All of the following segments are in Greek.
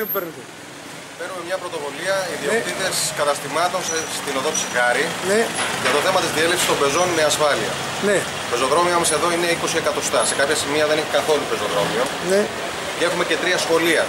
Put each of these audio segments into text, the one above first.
που παίρνετε? Παίρνουμε μια πρωτοβουλία ιδιοκτήτες καταστημάτων στην οδό Ψυχάρη για το θέμα της διέλευσης των πεζών με ασφάλεια. Το πεζοδρόμιο μας εδώ είναι 20 εκατοστά. Σε κάποια σημεία δεν έχει καθόλου πεζοδρόμιο. Και έχουμε και 3 σχολεία.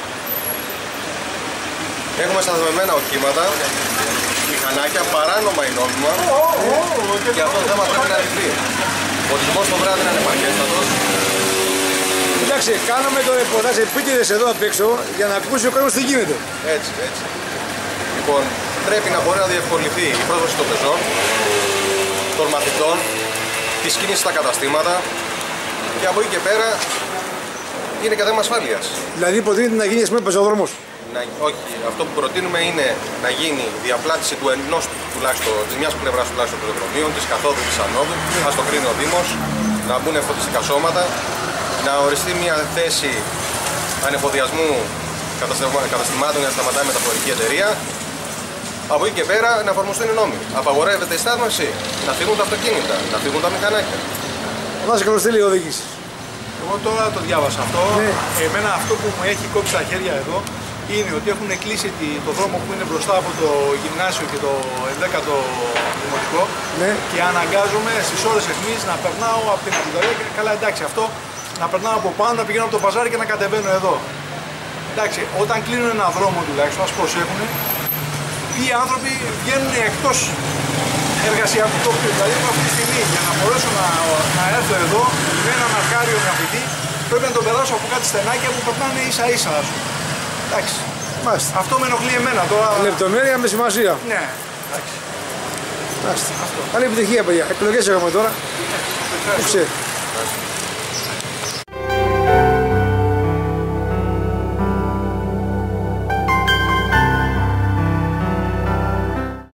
Έχουμε σταθμευμένα οχήματα, μηχανάκια, παράνομα ή νόμιμα. Και αυτό το θέμα πρέπει να λυθεί. Ο οδηγός το βράδυ είναι επαγγέλματος. Εντάξει, κάναμε το ρεπορτάζ επίτηδες εδώ απ' έξω για να ακούσει ο κόσμος τι γίνεται. Έτσι. Λοιπόν, πρέπει να μπορεί να διευκολυνθεί η πρόσβαση των πεζών, των μαθητών, της κίνησης στα καταστήματα και από εκεί και πέρα είναι και θέμα ασφάλειας. Δηλαδή υποτίθεται να γίνει πεζόδρομος? Όχι, αυτό που προτείνουμε είναι να γίνει διαπλάτηση του ενός τουλάχιστον, της μιας πλευράς τουλάχιστον των πεζοδρομίων, της καθόδου της ανόδου, ας το κρίνει ο Δήμος, να μπουν φωτιστικά σώματα, να οριστεί μια θέση ανεφοδιασμού καταστημάτων για να σταματάει η μεταφορική εταιρεία. Από εκεί και πέρα να εφαρμοστούν οι νόμοι. Απαγορεύεται η στάθμευση, να φύγουν τα αυτοκίνητα, να φύγουν τα μηχανάκια. Να σε καλωστέλει η οδήγηση. Εγώ τώρα το διάβασα αυτό. Εμένα αυτό που μου έχει κόψει τα χέρια εδώ είναι ότι έχουν κλείσει το δρόμο που είναι μπροστά από το γυμνάσιο και το 11ο δημοτικό και αναγκάζομαι στις ώρες αιχμής να περνάω από την Αντιδωρία και καλά, εντάξει, αυτό να περνάω από πάνω, να πηγαίνω από το παζάρι και να κατεβαίνω εδώ. Εντάξει, όταν κλείνουν ένα δρόμο τουλάχιστον, ας προσέχουν, οι άνθρωποι βγαίνουν εκτός εργασιακού τοπίου. Δηλαδή, αυτή τη στιγμή για να μπορέσω να έρθω εδώ με έναν αρκάριο μαθητή, πρέπει να τον περάσω από κάτι στενάκια που περνάνε ίσα-ίσα. Εντάξει. Αυτό με ενοχλεί εμένα τώρα. Λεπτομέρεια με σημασία. Ναι, εντάξει. Καλή επιτυχία, παιδιά. Εκλογές έχουμε τώρα. Που ξέρει.